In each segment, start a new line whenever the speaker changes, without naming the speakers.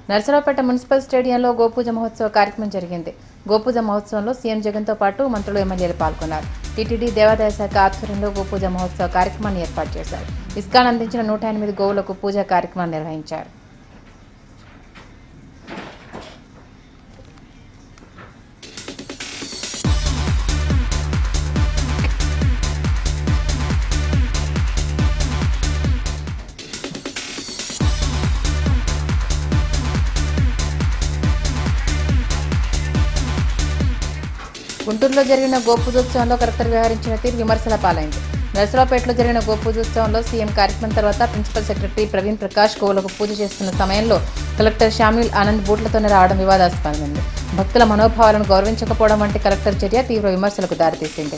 Narasaraopet municipal స్టేడియంలో గోపూజ మహోత్సవ కార్యక్రమం జరిగింది. గోపూజ మహోత్సవంలో సీఎం జగన్తో పాటు మంత్రులు, ఎమ్మెల్యేలు పాల్గొన్నారు. టీటీడీ దేవాదాయ శాఖ ఆధ్వర్యంలో గోపూజ మహోత్సవ కార్యక్రమాన్ని ఏర్పాటు చేశారు. ఇస్కాన్ అందించిన 108 గోవులకు పూజా కార్యక్రమాన్ని నిర్వహించారు. గుంటూరులో జరిగిన గోపూజోత్సవంలో కలెక్టర్ వ్యవహరించిన తీరు విమర్శల పాలైంది. నర్సరావుపేటలో జరిగిన గోపూజోత్సవంలో సీఎం కార్యక్రమం తర్వాత ప్రిన్సిపల్ సెక్రటరీ ప్రవీణ్ ప్రకాష్ గోవులకు పూజ చేస్తున్న సమయంలో కలెక్టర్ షామిల్ ఆనంద్ బూట్లతోనే రావడం వివాదాస్పదమైంది. భక్తుల మనోభావాలను గౌరవించకపోవడం వంటి కలెక్టర్ చర్య తీవ్ర విమర్శలకు దారితీసింది.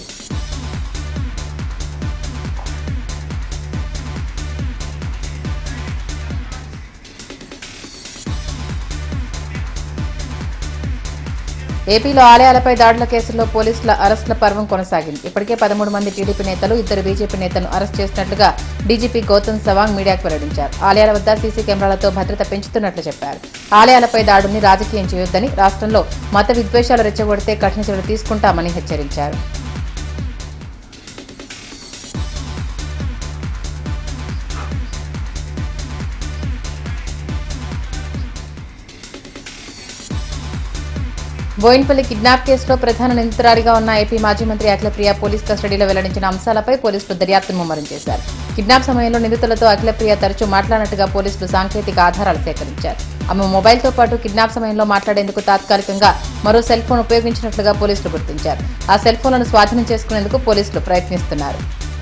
ఏపీలో ఆలయాలపై దాడుల కేసుల్లో పోలీసుల అరెస్టుల పర్వం కొనసాగింది. ఇప్పటికే 13 మంది టీడీపీ నేతలు, 2 బీజేపీ నేతలను అరెస్ట్ చేసినట్లుగా డీజీపీ గౌతమ్ సవాంగ్ మీడియాకు వెల్లడించారు. ఆలయాల వద్ద సీసీ కెమెరాలతో భద్రత పెంచుతున్నట్లు చెప్పారు. ఆలయాలపై దాడుల్ని రాజకీయం చేయొద్దని, రాష్ట్రంలో మత విద్వేషాలు రెచ్చగొడితే కఠిన చర్యలు తీసుకుంటామని హెచ్చరించారు. బోయిన్పల్లి కిడ్నాప్ కేసులో ప్రధాన నిందితురాలిగా ఉన్న ఏపీ మాజీ మంత్రి అఖిలప్రియ పోలీస్ కస్టడీలో వెల్లడించిన అంశాలపై పోలీసులు దర్యాప్తును ముమ్మరం చేశారు. కిడ్నాప్ సమయంలో నిందితులతో అఖిలప్రియ తరచూ మాట్లాడినట్టుగా పోలీసులు సాంకేతిక ఆధారాలు సేకరించారు. ఆమె మొబైల్తో పాటు కిడ్నాప్ సమయంలో మాట్లాడేందుకు తాత్కాలికంగా మరో సెల్ ఫోన్ ఉపయోగించినట్లుగా పోలీసులు గుర్తించారు. ఆ సెల్ ఫోన్లను స్వాధీనం చేసుకునేందుకు పోలీసులు ప్రయత్నిస్తున్నారు.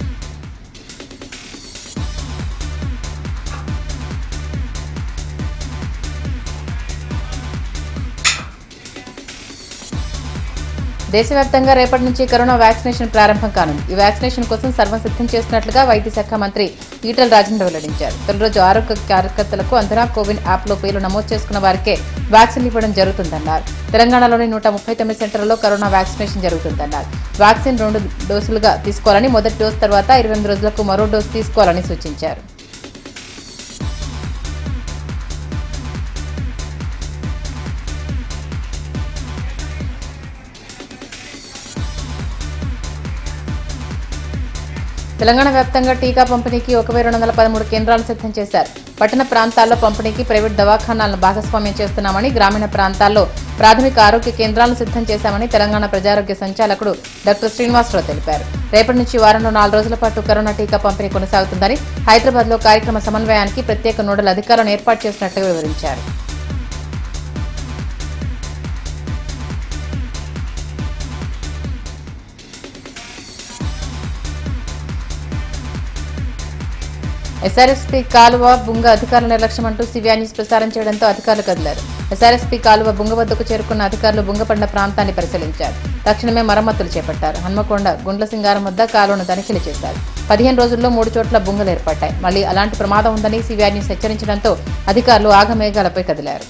దేశవ్యాప్తంగా రేపటి నుంచి కరోనా వ్యాక్సినేషన్ ప్రారంభం కానుంది. ఈ వ్యాక్సినేషన్ కోసం సర్వం సిద్ధం చేస్తున్నట్లుగా వైద్య శాఖ మంత్రి ఈటెల రాజేందర్ వెల్లడించారు. తొలి రోజు ఆరోగ్య కార్యకర్తలకు అందరూ కోవిన్ యాప్లో పేర్లు నమోదు చేసుకున్న వారికే వ్యాక్సిన్ ఇవ్వడం జరుగుతుందన్నారు. తెలంగాణలోని 139 సెంటర్లలో కరోనా వ్యాక్సినేషన్ జరుగుతుందన్నారు. వ్యాక్సిన్ 2 డోసులుగా తీసుకోవాలని, మొదటి డోసు తర్వాత 28 రోజులకు మరో డోసు తీసుకోవాలని సూచించారు. తెలంగాణ వ్యాప్తంగా టీకా పంపిణీకి 1213 కేంద్రాలను సిద్ధం చేశారు. పట్టణ ప్రాంతాల్లో పంపిణీకి ప్రైవేట్ దవాఖానాలను భాగస్వామ్యం చేస్తున్నామని, గ్రామీణ ప్రాంతాల్లో ప్రాథమిక ఆరోగ్య కేంద్రాలను సిద్ధం చేశామని తెలంగాణ ప్రజారోగ్య సంచాలకుడు డాక్టర్ శ్రీనివాసరావు తెలిపారు. రేపటి నుంచి వారంలో 4 రోజుల పాటు కరోనా టీకా పంపిణీ కొనసాగుతుందని, హైదరాబాద్లో కార్యక్రమ సమన్వయానికి ప్రత్యేక నోడల్ అధికారులను ఏర్పాటు చేసినట్లు వివరించారు. ఎస్ఆర్ఎస్పీ కాలువ బుంగ అధికారుల నిర్లక్ష్యం అంటూ సివిఆర్ న్యూస్ ప్రసారం చేయడంతో అధికారులు కదిలారు. ఎస్ఆర్ఎస్పీ కాలువ బుంగ వద్దకు చేరుకున్న అధికారులు బుంగపడిన ప్రాంతాన్ని పరిశీలించారు. తక్షణమే మరమ్మతులు చేపట్టారు. హన్మకొండ గుండ్ల సింగారం వద్ద కాలువను తనిఖీలు చేశారు. 15 రోజుల్లో 3 చోట్ల బుంగలు ఏర్పడ్డాయి. మళ్లీ అలాంటి ప్రమాదం ఉందని సివిఆర్ న్యూస్ హెచ్చరించడంతో అధికారులు ఆగమేఘాలపై కదిలారు.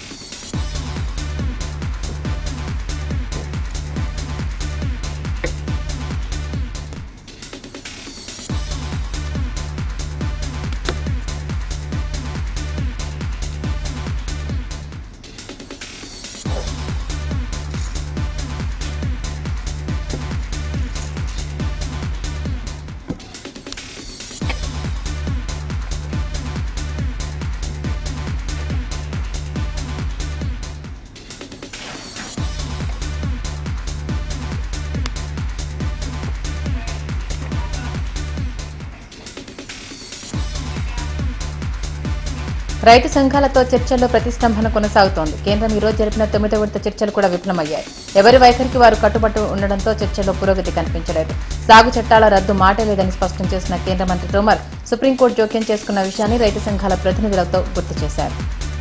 రైతు సంఘాలతో చర్చల్లో ప్రతిష్టంభన కొనసాగుతోంది. కేంద్రం ఈ రోజు జరిపిన 9వ విడత చర్చలు కూడా విఫలమయ్యాయి. ఎవరి వైఖరికి వారు కట్టుబట్టు ఉండడంతో చర్చల్లో పురోగతి కనిపించలేదు. సాగు చట్టాల రద్దు మాటే లేదని స్పష్టం చేసిన కేంద్ర మంత్రి తోమర్ సుప్రీంకోర్టు జోక్యం చేసుకున్న విషయాన్ని రైతు సంఘాల ప్రతినిధులతో గుర్తు చేశారు.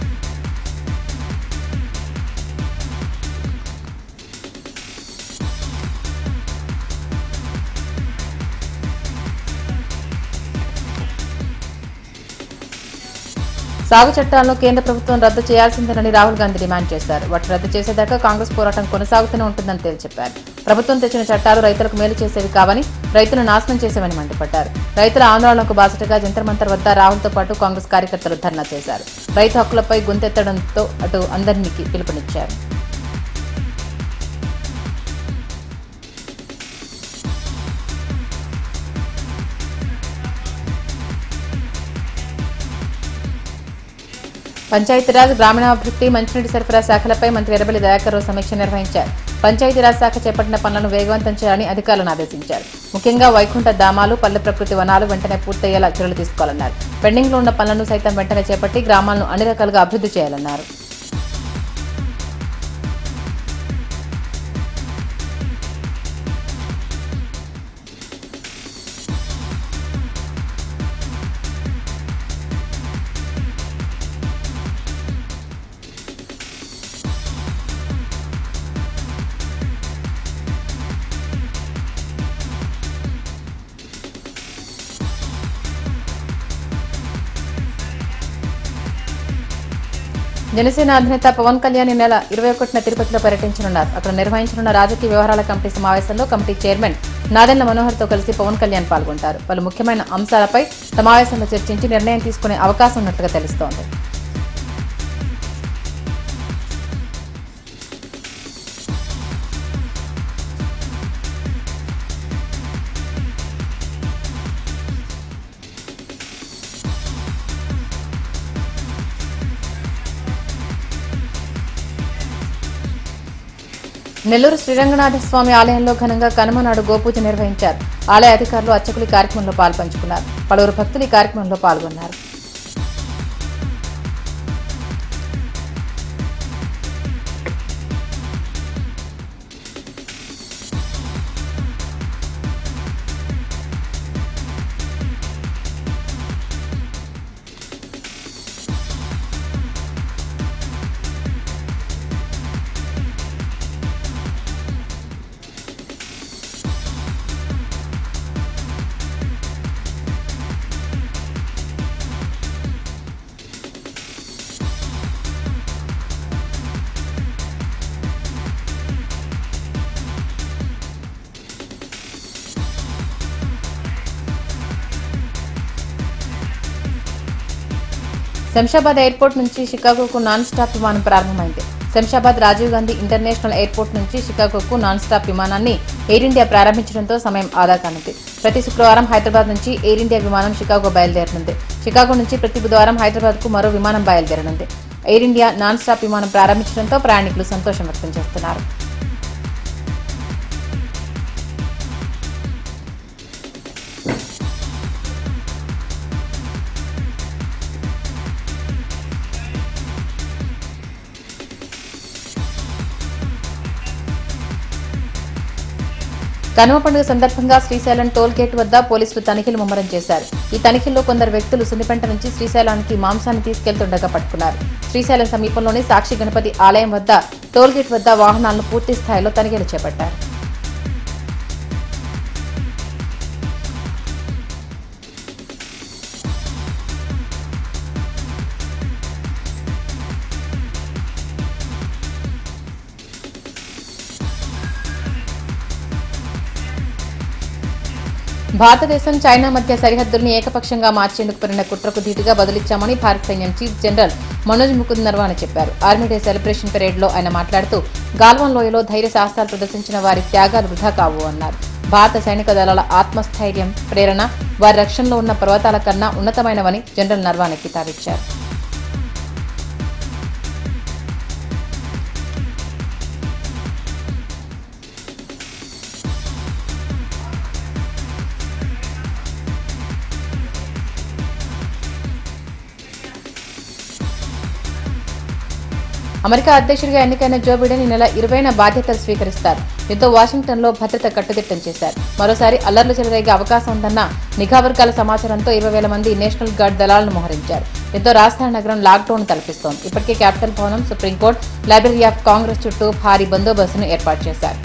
సాగు చట్టాలను కేంద్ర ప్రభుత్వం రద్దు చేయాల్సిందేనని రాహుల్ గాంధీ డిమాండ్ చేశారు. వాటిని రద్దు చేసేదాకా కాంగ్రెస్ పోరాటం కొనసాగుతూనే ఉంటుందని తేల్చెప్పారు. ప్రభుత్వం తెచ్చిన చట్టాలు రైతులకు మేలు చేసేవి కావని, రైతులు నాశనం చేశామని మండిపడ్డారు. రైతుల ఆందోళనకు బాసటగా జంతర్ మంతర్ వద్ద రాహుల్తో పాటు కాంగ్రెస్ కార్యకర్తలు ధర్నా చేశారు. రైతు హక్కులపై గొంతెత్తడంతో అటు అందరికీ పిలుపునిచ్చారు. పంచాయతీరాజ్, గ్రామీణాభివృద్ధి, మంచినీటి సరఫరా శాఖలపై మంత్రి ఎర్రబెల్లి దయాకర్ రావు సమీక్ష నిర్వహించారు. పంచాయతీరాజ్ శాఖ చేపట్టిన పనులను వేగవంతం చేయాలని అధికారులను ఆదేశించారు. ముఖ్యంగా వైకుంఠ ధామాలు, పల్లె ప్రకృతి వనాలు వెంటనే పూర్తయ్యేలా చర్యలు తీసుకోవాలన్నారు. పెండింగ్లో ఉన్న పనులను సైతం వెంటనే చేపట్టి గ్రామాలను అన్ని రకాలుగా అభివృద్ధి చేయాలన్నారు. జనసేన అధినేత పవన్ కళ్యాణ్ ఈ నెల 21న తిరుపతిలో పర్యటించనున్నారు. అక్కడ నిర్వహించనున్న రాజకీయ వ్యవహారాల కమిటీ సమావేశంలో కమిటీ చైర్మన్ నాదెండ్ల మనోహర్తో కలిసి పవన్ కళ్యాణ్ పాల్గొంటారు. పలు ముఖ్యమైన అంశాలపై సమావేశంలో చర్చించి నిర్ణయం తీసుకునే అవకాశం ఉన్నట్లుగా తెలుస్తోంది. నెల్లూరు శ్రీరంగనాథస్వామి ఆలయంలో ఘనంగా కనుమనాడు గోపూజ నిర్వహించారు. ఆలయ అధికారులు అర్చకులు ఈ కార్యక్రమంలో పాల్పంచుకున్నారు. పలువురు భక్తులు ఈ కార్యక్రమంలో పాల్గొన్నారు. శంషాబాద్ ఎయిర్పోర్ట్ నుంచి షికాగోకు నాన్ స్టాప్ విమానం ప్రారంభమైంది. శంషాబాద్ రాజీవ్ గాంధీ ఇంటర్నేషనల్ ఎయిర్పోర్ట్ నుంచి షికాగోకు నాన్ స్టాప్ విమానాన్ని ఎయిర్ ఇండియా ప్రారంభించడంతో సమయం ఆదా కానుంది. ప్రతి శుక్రవారం హైదరాబాద్ నుంచి ఎయిర్ ఇండియా విమానం షికాగో బయలుదేరనుంది. షికాగో నుంచి ప్రతి బుధవారం హైదరాబాద్కు మరో విమానం బయలుదేరనుంది. ఎయిర్ ఇండియా నాన్ స్టాప్ విమానం ప్రారంభించడంతో ప్రయాణికులు సంతోషం వ్యక్తం చేస్తున్నారు. కనుమ పండుగ సందర్భంగా శ్రీశైలం టోల్ గేట్ వద్ద పోలీసులు తనిఖీలు ముమ్మరం చేశారు. ఈ తనిఖీల్లో కొందరు వ్యక్తులు సున్నిపెంట నుంచి శ్రీశైలానికి మాంసాన్ని తీసుకెళ్తుండగా పట్టుకున్నారు. శ్రీశైలం సమీపంలోని సాక్షి గణపతి ఆలయం వద్ద టోల్ గేట్ వద్ద వాహనాలను పూర్తి స్థాయిలో తనిఖీలు చేపట్టారు. భారతదేశం చైనా మధ్య సరిహద్దుల్ని ఏకపక్షంగా మార్చేందుకు పెరిగిన కుట్రకు ధీటుగా బదులిచ్చామని భారత సైన్యం చీఫ్ జనరల్ మనోజ్ ముకుంద్ నరవానే చెప్పారు. ఆర్మీ డే సెలబ్రేషన్ పెరేడ్ లో ఆయన మాట్లాడుతూ గాల్వాన్ లోయలో ధైర్య సాహసాలు ప్రదర్శించిన వారి త్యాగాలు వృధా కావు అన్నారు. భారత సైనిక దళాల ఆత్మస్థైర్యం, ప్రేరణ వారి రక్షణలో ఉన్న పర్వతాల కన్నా ఉన్నతమైనవని జనరల్ నరవానే కితాబిచ్చారు. అమెరికా అధ్యక్షుడిగా ఎన్నికైన జో బిడెన్ ఈ నెల 20న బాధ్యతలు స్వీకరిస్తారు. దీంతో వాషింగ్టన్లో భద్రత కట్టుదిట్టం చేశారు. మరోసారి అల్లర్లు చెలరేగే అవకాశం ఉందన్న నిఘా వర్గాల సమాచారంతో 20,000 మంది నేషనల్ గార్డ్ దళాలను మోహరించారు. దీంతో రాజధాని నగరం లాక్డౌన్ తలపిస్తోంది. ఇప్పటికే క్యాపిటల్ భవనం, సుప్రీంకోర్టు, లైబ్రరీ ఆఫ్ కాంగ్రెస్ చుట్టూ భారీ బందోబస్తును ఏర్పాటు చేశారు.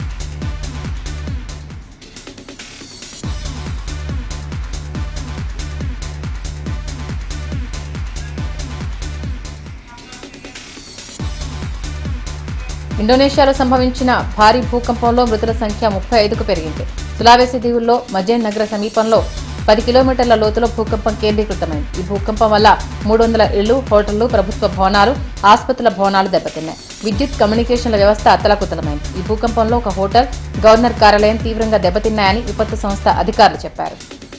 ఇండోనేషియాలో సంభవించిన భారీ భూకంపంలో మృతుల సంఖ్య 35కు పెరిగింది. సులావేసి దీవుల్లో మజేన్ నగర సమీపంలో 10 కిలోమీటర్ల లోతులో భూకంపం కేంద్రీకృతమైంది. ఈ భూకంపం వల్ల 300 ఇళ్లు, హోటళ్లు, ప్రభుత్వ భవనాలు, ఆసుపత్రుల భవనాలు దెబ్బతిన్నాయి. విద్యుత్, కమ్యూనికేషన్ల వ్యవస్థ అతలాకుతలమైంది. ఈ భూకంపంలో ఒక హోటల్, గవర్నర్ కార్యాలయం తీవ్రంగా దెబ్బతిన్నాయని విపత్తు సంస్థ అధికారులు చెప్పారు.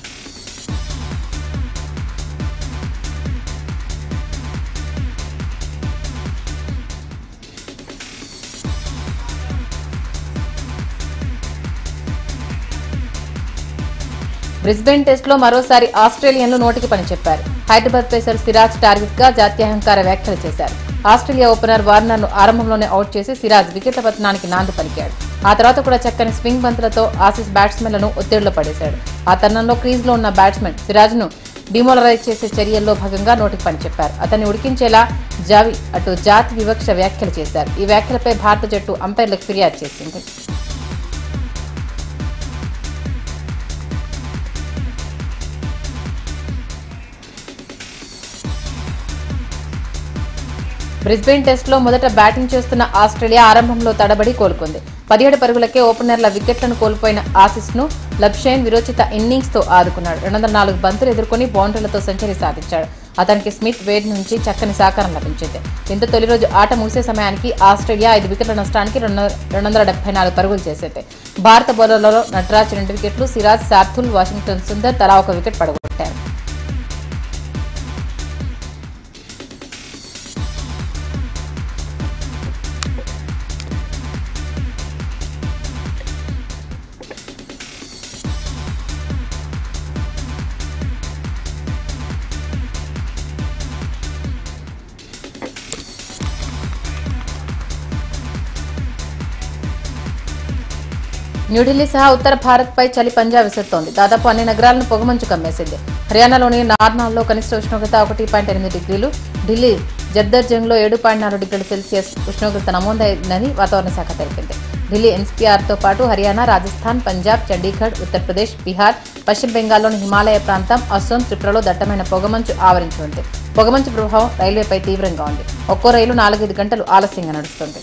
బ్రిస్బేన్ టెస్ట్లో మరోసారి ఆస్ట్రేలియన్లు నోటికి పని చెప్పారు. హైదరాబాద్ పేసర్ సిరాజ్ టార్గెట్ గా జాత్యహంకార వ్యాఖ్యలు చేశారు. ఆస్ట్రేలియా ఓపెనర్ వార్నర్ను ఆరంభంలోనే అవుట్ చేసి సిరాజ్ వికెట్ల పతనానికి నాంది పలికాడు. ఆ తర్వాత కూడా చక్కని స్వింగ్ బంతులతో ఆసీస్ బ్యాట్స్మెన్లను ఒత్తిడిలో పడేశాడు. ఆ తరుణంలో క్రీజ్లో ఉన్న బ్యాట్స్మెన్ సిరాజ్ను డిమోలరైజ్ చేసే చర్యల్లో భాగంగా నోటికి పని చెప్పారు. అతన్ని ఉడికించేలా జావి అటు జాతి వివక్ష వ్యాఖ్యలు చేశారు. ఈ వ్యాఖ్యలపై భారత జట్టు అంపైర్లకు ఫిర్యాదు చేసింది. బ్రిస్బేన్ టెస్ట్లో మొదట బ్యాటింగ్ చేస్తున్న ఆస్ట్రేలియా ఆరంభంలో తడబడి కోలుకుంది. 17 పరుగులకే ఓపెనర్ల వికెట్లను కోల్పోయిన ఆసీస్ను లబ్షైన్ విరోచిత ఇన్నింగ్స్తో ఆదుకున్నాడు. 204 బంతులు ఎదుర్కొని బౌండరీలతో సెంచరీ సాధించాడు. అతనికి స్మిత్ వేడ్ నుంచి చక్కని సహకారం లభించింది. దీంతో తొలి రోజు ఆట ముగిసే సమయానికి ఆస్ట్రేలియా 5 వికెట్ల నష్టానికి 274 పరుగులు చేసింది. భారత బౌలర్లలో నటరాజ్ 2 వికెట్లు, సిరాజ్, శార్దుల్, వాషింగ్టన్ సుందర్ తలా 1 వికెట్ పడగొట్టారు. న్యూఢిల్లీ సహా ఉత్తర భారత్పై చలి పంజా విసురుతోంది. దాదాపు అన్ని నగరాలను పొగమంచు కమ్మేసింది. హర్యానాలోని నార్నాల్లో కనిష్ట ఉష్ణోగ్రత 1.8 డిగ్రీలు, ఢిల్లీ జఫ్దర్జంగ్లో 7.4 డిగ్రీల సెల్సియస్ ఉష్ణోగ్రత నమోదైందని వాతావరణ శాఖ తెలిపింది. ఢిల్లీ ఎన్సీఆర్తో పాటు హర్యానా, రాజస్థాన్, పంజాబ్, చండీగఢ్, ఉత్తరప్రదేశ్, బీహార్, పశ్చిమ బెంగాల్లోని హిమాలయ ప్రాంతం, అస్సోం, త్రిపురలో దట్టమైన పొగమంచు ఆవరించి ఉంది. పొగమంచు ప్రభావం రైల్వేపై తీవ్రంగా ఉంది. ఒక్కో రైలు 4-5 గంటలు ఆలస్యంగా నడుస్తుంది.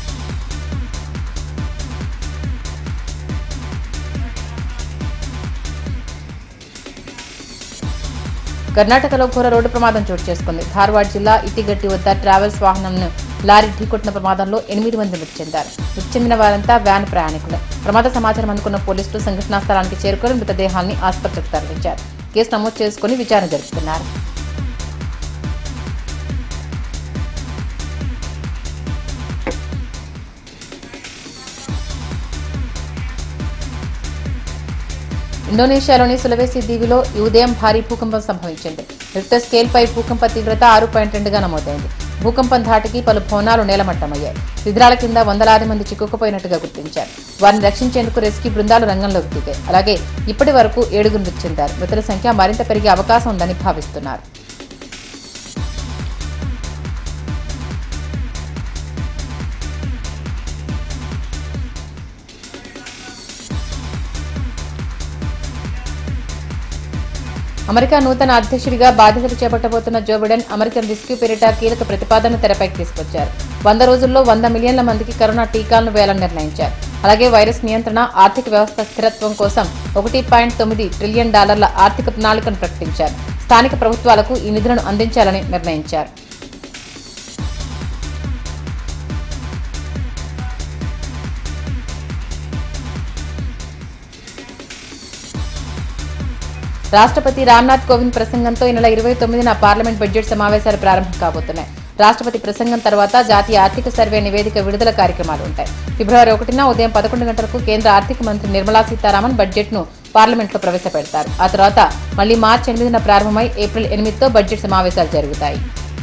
కర్ణాటకలో ఘోర రోడ్డు ప్రమాదం చోటు చేసుకుంది. ధార్వాడ్ జిల్లా ఇటిగట్టి వద్ద ట్రావెల్స్ వాహనంను లారీ ఢీకొట్టిన ప్రమాదంలో 8 మంది మృతి చెందారు. మృతి చెందిన వారంతా వ్యాన్ ప్రయాణికులు. ప్రమాద సమాచారం అందుకున్న పోలీసులు సంఘటనా స్థలానికి చేరుకుని మృతదేహాన్ని ఆసుపత్రికి తరలించారు. కేసు నమోదు చేసుకుని విచారణ జరుపుతున్నారు. ఇండోనేషియాలోని సులవేసి దీవిలో ఈ ఉదయం భారీ భూకంపం సంభవించింది. రిక్టర్ స్కేల్పై భూకంప తీవ్రత 6.2గా నమోదైంది. భూకంపం ధాటికి పలు భవనాలు నేలమట్టమయ్యాయి. శిథిరాల కింద వందలాది మంది చిక్కుకుపోయినట్టుగా గుర్తించారు. వారిని రక్షించేందుకు రెస్క్యూ బృందాలు రంగంలోకి దిగాయి. అలాగే ఇప్పటి వరకు 7 మృతి చెందారు. మృతుల సంఖ్య మరింత పెరిగే అవకాశం ఉందని భావిస్తున్నారు. అమెరికా నూతన అధ్యక్షుడిగా బాధ్యతలు చేపట్టబోతున్న జో బిడెన్ అమెరికన్ రెస్క్యూ పేరిట కీలక ప్రతిపాదనను తెరపైకి తీసుకొచ్చారు. 100 రోజుల్లో 100 మిలియన్ల మందికి కరోనా టీకాలను వేయాలని నిర్ణయించారు. అలాగే వైరస్ నియంత్రణ, ఆర్థిక వ్యవస్థ స్థిరత్వం కోసం $1.9 ట్రిలియన్ ఆర్థిక ప్రణాళికను ప్రకటించారు. స్థానిక ప్రభుత్వాలకు ఈ నిధులను అందించాలని నిర్ణయించారు. రాష్ట్రపతి రామ్నాథ్ కోవింద్ ప్రసంగంతో ఈ నెల 29న పార్లమెంట్ బడ్జెట్ సమావేశాలు ప్రారంభం కాబోతున్నాయి. రాష్ట్రపతి ప్రసంగం తర్వాత జాతీయ ఆర్థిక సర్వే నివేదిక విడుదల కార్యక్రమాలు ఉంటాయి. ఫిబ్రవరి 1న ఉదయం 11 గంటలకు కేంద్ర ఆర్థిక మంత్రి నిర్మలా సీతారామన్ బడ్జెట్ను పార్లమెంట్లో ప్రవేశపెడతారు. ఆ తర్వాత మళ్లీ మార్చి 8న ప్రారంభమై ఏప్రిల్ 8తో బడ్జెట్ సమావేశాలు జరుగుతాయి.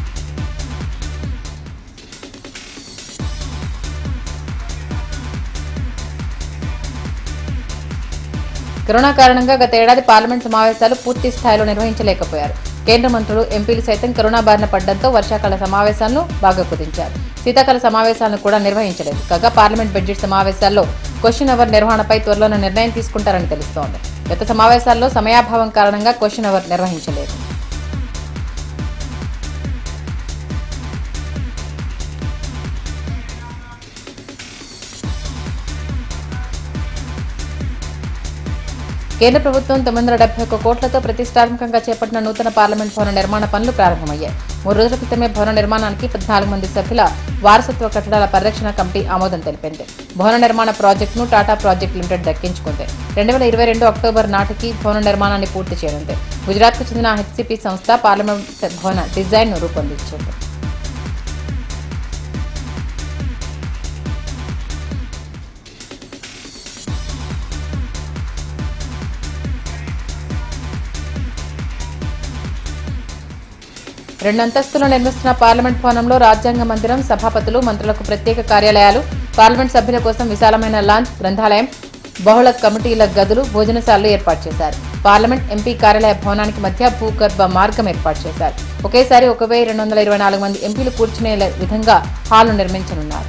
కరోనా కారణంగా గత ఏడాది పార్లమెంట్ సమావేశాలు పూర్తి స్థాయిలో నిర్వహించలేకపోయారు. కేంద్ర మంత్రులు, ఎంపీలు సైతం కరోనా బారిన పడడంతో వర్షాకాల సమావేశాలను బాగా కుదించారు. శీతాకాల సమావేశాలను కూడా నిర్వహించలేదు. కాగా పార్లమెంట్ బడ్జెట్ సమావేశాల్లో క్వశ్చన్ అవర్ నిర్వహణపై త్వరలోనే నిర్ణయం తీసుకుంటారని తెలుస్తోంది. గత సమావేశాల్లో సమయాభావం కారణంగా క్వశ్చన్ అవర్ నిర్వహించలేదు. కేంద్ర ప్రభుత్వం 971 కోట్లతో ప్రతిష్టాత్మకంగా చేపట్టిన నూతన పార్లమెంట్ భవన నిర్మాణ పనులు ప్రారంభమయ్యాయి. 3 రోజుల క్రితమే భవన నిర్మాణానికి 14 మంది సభ్యుల వారసత్వ కట్టడాల పరిరక్షణ కమిటీ ఆమోదం తెలిపింది. భవన నిర్మాణ ప్రాజెక్టును టాటా ప్రాజెక్ట్ లిమిటెడ్ దక్కించుకుంది. 2022 అక్టోబర్ నాటికి భవన నిర్మాణాన్ని పూర్తి చేయనుంది. గుజరాత్కు చెందిన హెచ్సిపి సంస్థ పార్లమెంట్ భవన డిజైన్ను రూపొందించింది. రెండు అంతస్తులు నిర్మిస్తున్న పార్లమెంట్ భవనంలో రాజ్యాంగ మందిరం, సభాపతులు, మంత్రులకు ప్రత్యేక కార్యాలయాలు, పార్లమెంట్ సభ్యుల కోసం విశాలమైన లాంజ్, గ్రంథాలయం, బహుళ కమిటీల గదులు, భోజనశాలలు ఏర్పాటు చేశారు. పార్లమెంట్ ఎంపీ కార్యాలయ భవనానికి మధ్య భూగర్భ మార్గం ఏర్పాటు చేశారు. ఒకేసారి 1224 మంది ఎంపీలు కూర్చునే విధంగా హాల్ను నిర్మించనున్నారు.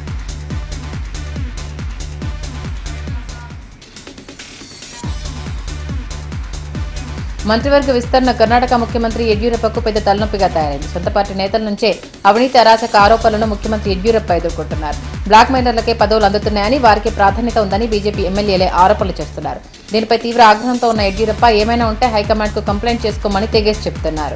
మంత్రివర్గ విస్తరణ కర్ణాటక ముఖ్యమంత్రి యడ్యూరప్పకు పెద్ద తలనొప్పిగా తయారైంది. సొంత పార్టీ నేతల నుంచే అవినీతి అరాచక ఆరోపణలను ముఖ్యమంత్రి యడ్యూరప్ప ఎదుర్కొంటున్నారు. బ్లాక్ మెయిలర్లకే పదవులు అందుతున్నాయని, వారికి ప్రాధాన్యత ఉందని బీజేపీ ఎమ్మెల్యేలే ఆరోపణలు చేస్తున్నారు. దీనిపై తీవ్ర ఆగ్రహంతో ఉన్న యడ్యూరప్ప ఏమైనా ఉంటే హైకమాండ్కు కంప్లైంట్ చేసుకోమని తెగేసి చెబుతున్నారు.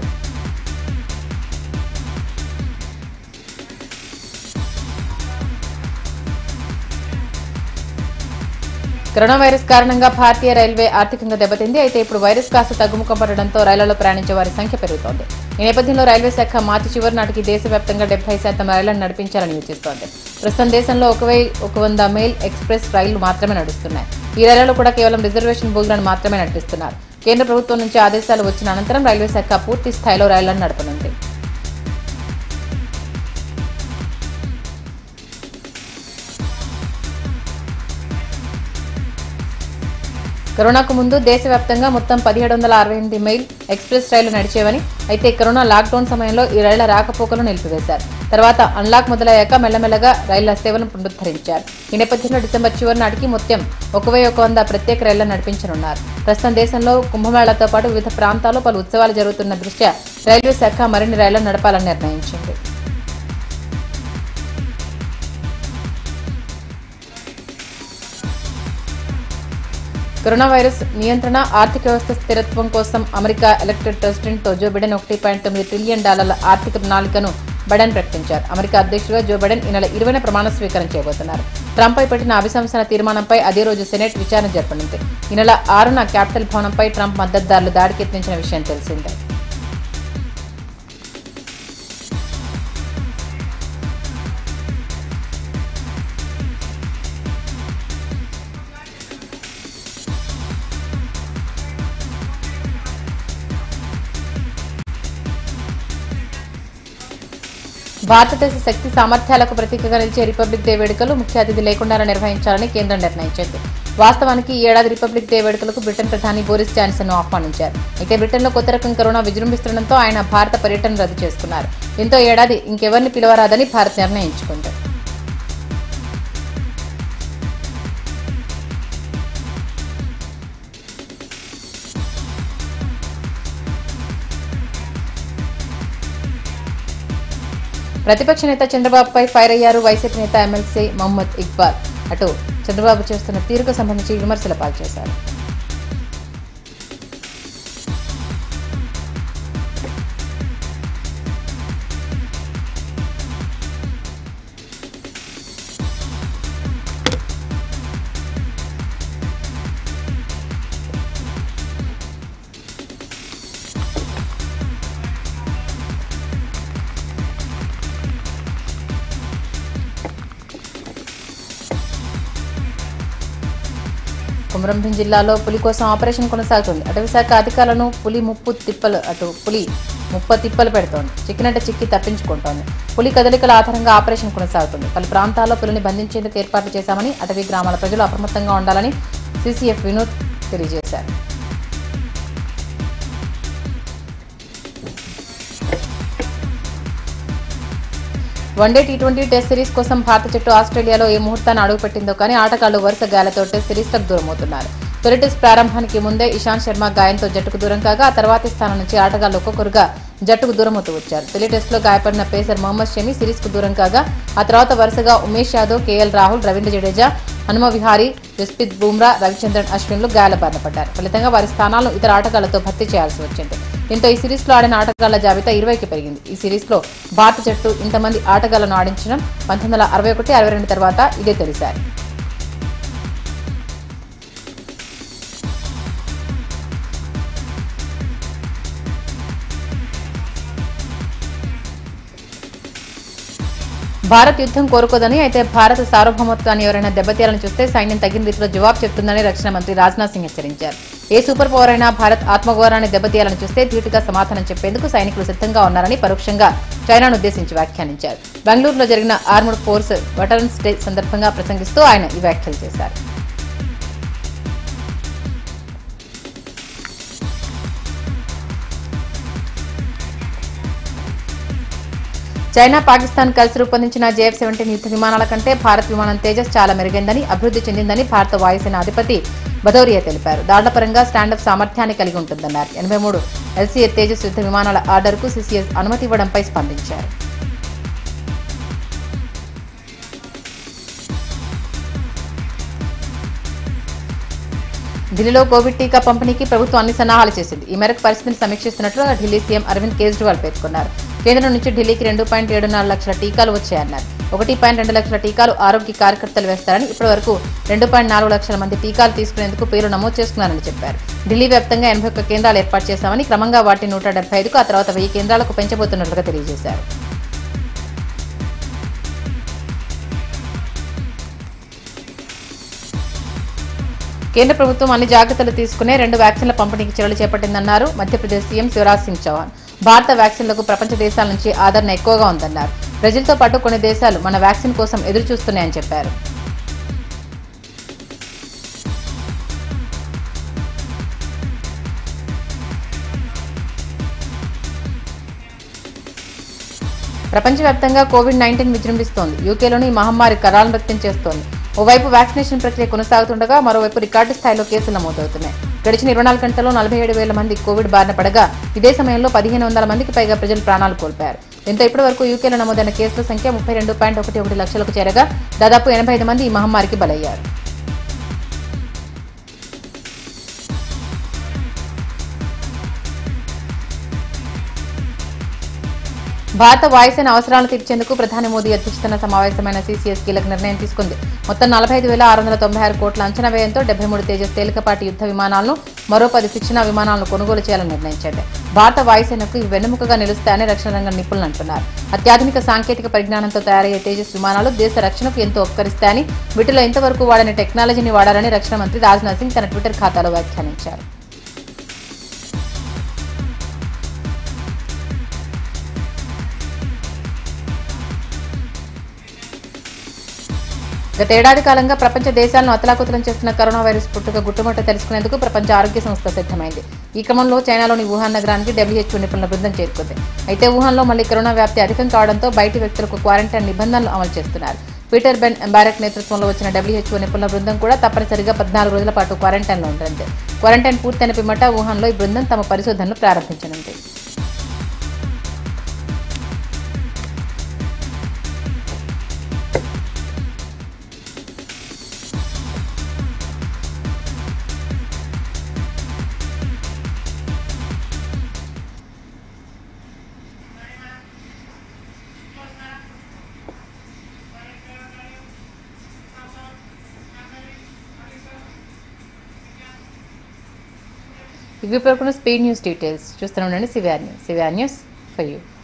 కరోనా వైరస్ కారణంగా భారతీయ రైల్వే ఆర్థికంగా దెబ్బతింది. అయితే ఇప్పుడు వైరస్ కాస్త తగ్గుముఖం పడడంతో రైళ్లలో ప్రయాణించే వారి సంఖ్య పెరుగుతోంది. ఈ నేపథ్యంలో రైల్వే శాఖ మార్చి చివరి నాటికి దేశవ్యాప్తంగా 70% రైళ్లను నడిపించాలని యోచిస్తోంది. ప్రస్తుతం దేశంలో 1100 మెయిల్ ఎక్స్ప్రెస్ రైళ్లు మాత్రమే నడుస్తున్నాయి. ఈ రైళ్లలో కూడా కేవలం రిజర్వేషన్ బోగులను మాత్రమే నడిపిస్తున్నారు. కేంద్ర ప్రభుత్వం నుంచి ఆదేశాలు వచ్చిన అనంతరం రైల్వే శాఖ పూర్తి స్థాయిలో రైళ్లను నడపనుంది. కరోనాకు ముందు దేశవ్యాప్తంగా మొత్తం 1768 మెయిల్ ఎక్స్ప్రెస్ రైళ్లు నడిచేవని, అయితే కరోనా లాక్డౌన్ సమయంలో ఈ రైళ్ల రాకపోకలను నిలిపివేశారు. తర్వాత అన్లాక్ మొదలయ్యాక మెల్లమెల్లగా రైళ్ల సేవలను పునరుద్ధరించారు. ఈ నేపథ్యంలో డిసెంబర్ చివరి నాటికి మొత్తం 1100 ప్రత్యేక రైళ్లను నడిపించనున్నారు. ప్రస్తుతం దేశంలో కుంభమేళాతో పాటు వివిధ ప్రాంతాల్లో పలు ఉత్సవాలు జరుగుతున్న దృష్ట్యా రైల్వే శాఖ మరిన్ని రైళ్లను నడపాలని నిర్ణయించింది. కరోనా వైరస్ నియంత్రణ, ఆర్థిక వ్యవస్థ స్థిరత్వం కోసం అమెరికా ఎలక్టెడ్ ప్రెసిడెంట్తో జో బిడెన్ $1.9 ట్రిలియన్ ఆర్థిక ప్రణాళికను బైడెన్ ప్రకటించారు. అమెరికా అధ్యక్షుడిగా జో బిడెన్ ఈ నెల 20న ప్రమాణ స్వీకారం చేయబోతున్నారు. ట్రంప్పై పెట్టిన అభిశంసన తీర్మానంపై అదే రోజు సెనెట్ విచారణ జరపనుంది. ఈ నెల 6న క్యాపిటల్ భవనంపై ట్రంప్ మద్దతుదారులు దాడికి యత్నించిన విషయం తెలిసిందే. భారతదేశ శక్తి సామర్థ్యాలకు ప్రతీకగా నిలిచే రిపబ్లిక్ డే వేడుకలు ముఖ్య అతిథి లేకుండానే నిర్వహించాలని కేంద్రం నిర్ణయించింది. వాస్తవానికి ఈ ఏడాది రిపబ్లిక్ డే వేడుకలకు బ్రిటన్ ప్రధాని బోరిస్ జాన్సన్ ను ఆహ్వానించారు. అయితే బ్రిటన్లో కొత్త రకం కరోనా విజృంభిస్తుండటంతో ఆయన భారత పర్యటన రద్దు చేసుకున్నారు. దీంతో ఏడాది ఇంకెవరిని పిలవరాదని భారత్ నిర్ణయించుకుంది. ప్రతిపక్ష నేత చంద్రబాబుపై ఫైర్ అయ్యారు వైసీపీ నేత ఎమ్మెల్సీ మహమ్మద్ ఇక్బాల్. అటు చంద్రబాబు చేస్తున్న తీరుకు సంబంధించి విమర్శలు పాల్చేశారు. కొమరంభీం జిల్లాలో పులి కోసం ఆపరేషన్ కొనసాగుతుంది. అటవీశాఖ అధికారులను పులి ముప్పు తిప్పలు పెడుతోంది. చిక్కినట్టు చిక్కి తప్పించుకుంటోంది. పులి కదలికల ఆధారంగా ఆపరేషన్ కొనసాగుతుంది. పలు ప్రాంతాల్లో పులిని బంధించేందుకు ఏర్పాట్లు చేశామని, అటవీ గ్రామాల ప్రజలు అప్రమత్తంగా ఉండాలని సీసీఎఫ్ వినోద్ తెలియజేశారు. వన్డే టీ20 టెస్ట్ సిరీస్ కోసం భారత జట్టు ఆస్ట్రేలియాలో ఏ ముహూర్తాన్ని అడుగుపెట్టిందో కానీ ఆటగాళ్లు వరుస గాయాలతో టెస్ట్ సిరీస్లకు దూరమవుతున్నారు. తొలి టెస్ట్ ప్రారంభానికి ముందే ఇషాంత్ శర్మ గాయంతో జట్టుకు దూరం కాగా, ఆ తర్వాతి స్థానం నుంచి ఆటగాళ్లు ఒక్కొక్కరుగా జట్టుకు దూరమవుతూ వచ్చారు. తొలి టెస్టులో గాయపడిన పేసర్ మొహమ్మద్ షమి సిరీస్కు దూరం కాగా, ఆ తర్వాత వరుసగా ఉమేష్ యాదవ్, కేఎల్ రాహుల్, రవీంద్ర జడేజా, హనుమ విహారీ, జస్ప్రీత్ బుమ్రా, రవిచంద్రన్ అశ్విన్లు గాయాల బారిన పడ్డారు. ఫలితంగా వారి స్థానాలను ఇతర ఆటగాళ్లతో భర్తీ చేయాల్సి వచ్చింది. దీంతో ఈ సిరీస్లో ఆడిన ఆటగాళ్ల జాబితా 20కి పెరిగింది. ఈ సిరీస్లో భారత జట్టు ఇంతమంది ఆటగాళ్లను ఆడించడం 1961-62 తర్వాత ఇదే తొలిసారి. భారత్ యుద్ధం కోరుకోదని, అయితే భారత సార్వభౌమత్వాన్ని ఎవరైనా దెబ్బతీయాలని చూస్తే సైన్యం తగిన రీతిలో జవాబు చెప్తుందని రక్షణ మంత్రి రాజ్నాథ్ సింగ్ హెచ్చరించారు. ఏ సూపర్ పవర్ అయినా భారత్ ఆత్మగౌరవాన్ని దెబ్బతీయాలని చూస్తే ధీటుగా సమాధానం చెప్పేందుకు సైనికులు సిద్ధంగా ఉన్నారని పరోక్షంగా చైనాను ఉద్దేశించి వ్యాఖ్యానించారు. బెంగళూరులో జరిగిన ఆర్మర్డ్ ఫోర్స్ వెటరన్స్ డే సందర్భంగా ప్రసంగిస్తూ ఆయన ఈ వ్యాఖ్యలు చేశారు. చైనా, పాకిస్తాన్ కలిసి రూపొందించిన JF-17 యుద్ధ విమానాల కంటే భారత్ విమానం తేజస్ చాలా మెరుగైందని, అభివృద్ధి చెందిందని భారత వాయుసేన అధిపతి భదౌరియా తెలిపారు. దాడుల పరంగా స్టాండప్ సామర్థ్యాన్ని కలిగి ఉంటుందన్నారు. 83 LCA తేజస్ యుద్ధ విమానాల ఆర్డర్కు CCS అనుమతి ఇవ్వడంపై స్పందించారు. ఢిల్లీలో కోవిడ్ టీకా పంపిణీకి ప్రభుత్వం అన్ని సన్నాహాలు చేసింది. ఈ మేరకు పరిస్థితిని సమీక్షిస్తున్నట్లు ఢిల్లీ సీఎం అరవింద్ కేజ్రీవాల్ పేర్కొన్నారు. కేంద్రం నుంచి ఢిల్లీకి 2.74 లక్షల టీకాలు వచ్చాయన్నారు. 1.2 లక్షల టీకాలు ఆరోగ్య కార్యకర్తలు వేస్తారని, ఇప్పటి వరకు 2.4 లక్షల మంది టీకాలు తీసుకునేందుకు పేరు నమోదు చేసుకున్నారని చెప్పారు. ఢిల్లీ వ్యాప్తంగా 81 కేంద్రాలు ఏర్పాటు చేశామని, క్రమంగా వాటిని 175కు, ఆ తర్వాత 1000 కేంద్రాలకు పెంచబోతున్నట్లుగా తెలియజేశారు. కేంద్ర ప్రభుత్వం అన్ని జాగ్రత్తలు తీసుకునే 2 వ్యాక్సిన్ల పంపిణీకి చర్యలు చేపట్టిందన్నారు మధ్యప్రదేశ్ సీఎం శివరాజ్ సింగ్ చౌహాన్. భారత వ్యాక్సిన్లకు ప్రపంచ దేశాల నుంచి ఆదరణ ఎక్కువగా ఉందన్నారు. బ్రెజిల్తో పాటు కొన్ని దేశాలు మన వ్యాక్సిన్ కోసం ఎదురు చూస్తున్నాయని చెప్పారు. ప్రపంచవ్యాప్తంగా కోవిడ్-19 విజృంభిస్తోంది. యూకేలోని ఈ మహమ్మారి కరాళనృత్యం చేస్తోంది. ఓవైపు వ్యాక్సినేషన్ ప్రక్రియ కొనసాగుతుండగా మరోవైపు రికార్డు స్థాయిలో కేసులు నమోదవుతున్నాయి. గడిచిన 24 గంటల్లో 47,000 మంది కోవిడ్ బారిన పడగా, ఇదే సమయంలో 1,500 మందికి పైగా ప్రజలు ప్రాణాలు కోల్పోయారు. దీంతో ఇప్పటి వరకు యూకేలో నమోదైన కేసుల సంఖ్య 32.11 లక్షలకు చేరగా, దాదాపు 85 మంది ఈ మహమ్మారికి బలయ్యారు. భారత వాయుసేన అవసరాలను తీర్చేందుకు ప్రధాని మోదీ అధ్యక్షతన సమావేశమైన CCS కీలక నిర్ణయం తీసుకుంది. మొత్తం 45,696 కోట్ల అంచనా వ్యయంతో 73 తేజస్ తేలికపాటి యుద్ధ విమానాలను, మరో 10 శిక్షణా విమానాలను కొనుగోలు చేయాలని నిర్ణయించింది. భారత వాయుసేనకు ఇవి వెన్నెముకగా నిలుస్తాయని రక్షణ రంగ నిపుణులు అంటున్నారు. అత్యాధునిక సాంకేతిక పరిజ్ఞానంతో తయారయ్యే తేజస్ విమానాలు దేశ రక్షణకు ఎంతో ఉపకరిస్తాయని, వీటిలో ఇంతవరకు వాడని టెక్నాలజీని వాడాలని రక్షణ మంత్రి రాజ్నాథ్ సింగ్ తన ట్విట్టర్ ఖాతాలో వ్యాఖ్యానించారు. గతేడాది కాలంగా ప్రపంచ దేశాలను అతలాకుతలం చేస్తున్న కరోనా వైరస్ పుట్టుక గుట్టుమట్టు తెలుసుకునేందుకు ప్రపంచ ఆరోగ్య సంస్థ సిద్ధమైంది. ఈ క్రమంలో చైనాలోని వుహాన్ నగరానికి WHO నిపుణుల బృందం చేరుకుంది. అయితే వుహాన్లో మళ్లీ కరోనా వ్యాప్తి అధికం కావడంతో బయటి వ్యక్తులకు క్వారంటైన్ నిబంధనలు అమలు చేస్తున్నారు. పీటర్ బెన్ ఎంబారక్ నేతృత్వంలో వచ్చిన WHO నిపుణుల బృందం కూడా తప్పనిసరిగా 14 రోజుల పాటు క్వారంటైన్లో ఉంటుంది. క్వారంటైన్ పూర్తయిన పిమ్మట వుహాన్లో ఈ బృందం తమ పరిశోధనలు ప్రారంభించనుంది. ఇవి ఇప్పుడు స్పీడ్ న్యూస్ డీటెయిల్స్ చూస్తూనే ఉండండి. CVR news for you.